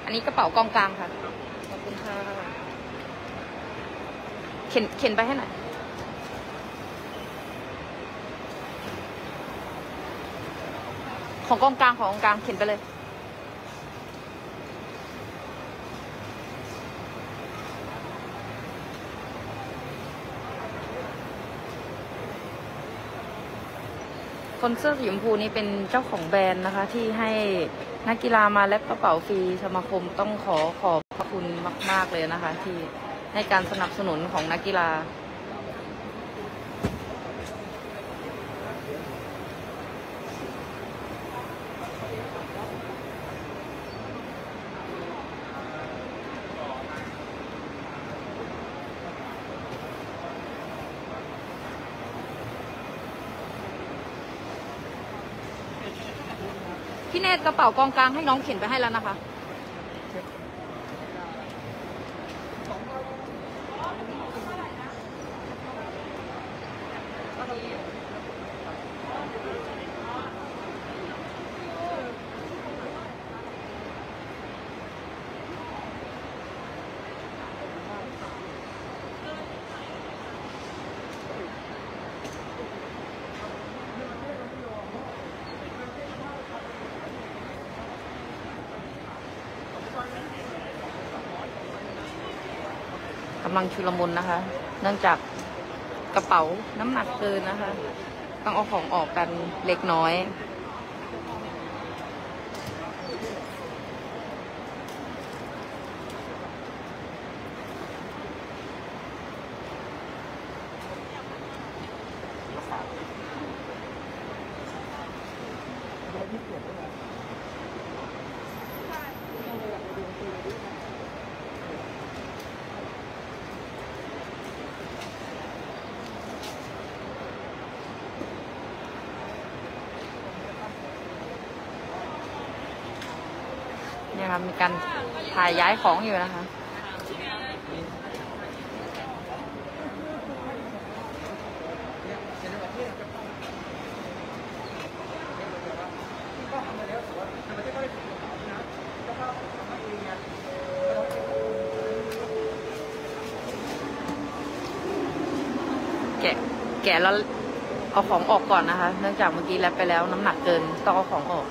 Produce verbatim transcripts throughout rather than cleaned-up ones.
อันนี้กระเป๋ากองกลางค่ะขอบคุณค่ะเข็นเข็นไปให้หน่อยของกองกลางของกองกลางเข็นไปเลยคนเสื้อสีชมพูนี้เป็นเจ้าของแบรนด์นะคะที่ให้นักกีฬามาแลกกระเป๋าฟรีสมาคมต้องขอขอบพระคุณมากๆเลยนะคะที่ให้การสนับสนุนของนักกีฬาพี่เนตกระเป๋ากองกลางให้น้องเข็นไปให้แล้วนะคะกำลังชุลมุนนะคะ เนื่องจากกระเป๋าน้ำหนักเกินนะคะต้องเอาของออกกันเล็กน้อยเนี่ยครับมีการถ่ายย้ายของอยู่นะคะแกะแกะแล้วเอาของออกก่อนนะคะเนื่องจากเมื่อกี้แลบไปแล้วน้ำหนักเกินต้องเอาของออก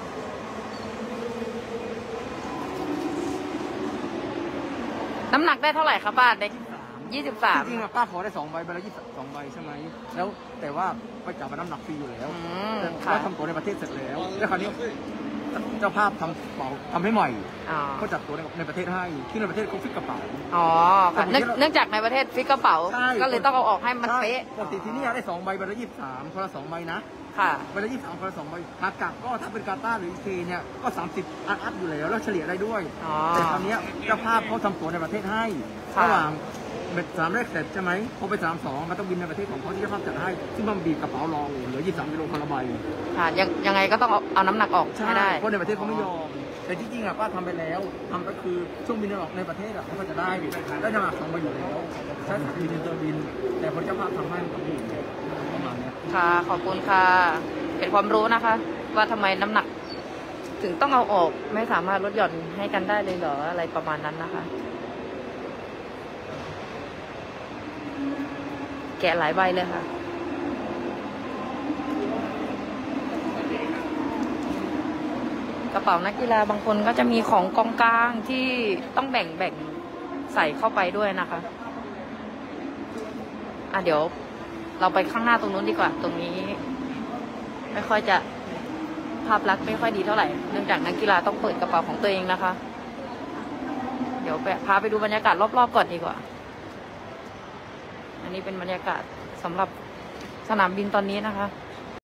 น้ำหนักได้เท่าไหร่ครับป้าเด็กยี่สิบสามจริงๆป้าขอได้สองใบใบละยี่สิบสองใบใช่ไหมแล้วแต่ว่าไปจับมาน้ำหนักฟรีอยู่แล้วแล้วทำตัวในประเทศเสร็จแล้วแล้วคราวนี้เจ้าภาพทำเป๋าทำให้ใหม่เขาจัดตัวในประเทศให้ที่ในประเทศเขาฟิกกระเป๋าอ๋อเนื่องจากในประเทศฟิกกระเป๋าก็เลยต้องเอาออกให้มันเป๊ะปกติที่นี่ได้สองใบใบละยี่สิบสามคนละสองใบนะค่ะใบละยี่สิบสามคนละสองใบหากกลับก็ถ้าเป็นกาตาร์หรืออีเคเนี่ยก็สามสิบอัดอัดอยู่แล้วแล้วเฉลี่ยได้ด้วยแต่คราวนี้เจ้าภาพเขาทำตัวในประเทศให้ระหว่างเป็นสามแรกเสร็จใช่ไหมพอไปสามสองมันต้องบินในประเทศของเขาที่เจ้าภาพจัดให้ซึ่งมันบีบกระเป๋ารองเหลือยี่สิบสามกิโลคนละใบค่ะยังยังไงก็ต้องเอาเอาน้ำหนักออกให้ได้เพราะในประเทศเขาไม่ยอมแต่จริงๆอ่ะป้าทำไปแล้วทำก็คือช่วงบินออกในประเทศอ่ะเขาก็จะได้ได้น้ำหนักสองใบอยู่แล้วใช้สายบินเตอร์บินแต่พอเจ้าภาพทำให้ก็บีบประมาณนี้ค่ะขอบคุณค่ะเป็นความรู้นะคะว่าทำไมน้ำหนักถึงต้องเอาออกไม่สามารถลดหย่อนให้กันได้เลยเหรออะไรประมาณนั้นนะคะแกะหลายใบเลยค่ะกระเป๋านักกีฬาบางคนก็จะมีของกองกลางที่ต้องแบ่งแบ่งใส่เข้าไปด้วยนะคะอ่ะเดี๋ยวเราไปข้างหน้าตรงนู้นดีกว่าตรงนี้ไม่ค่อยจะภาพลักษณ์ไม่ค่อยดีเท่าไหร่เนื่องจากนักกีฬาต้องเปิดกระเป๋าของตัวเองนะคะเดี๋ยวพาไปดูบรรยากาศรอบๆก่อนดีกว่าอันนี้เป็นบรรยากาศสำหรับสนามบินตอนนี้นะคะ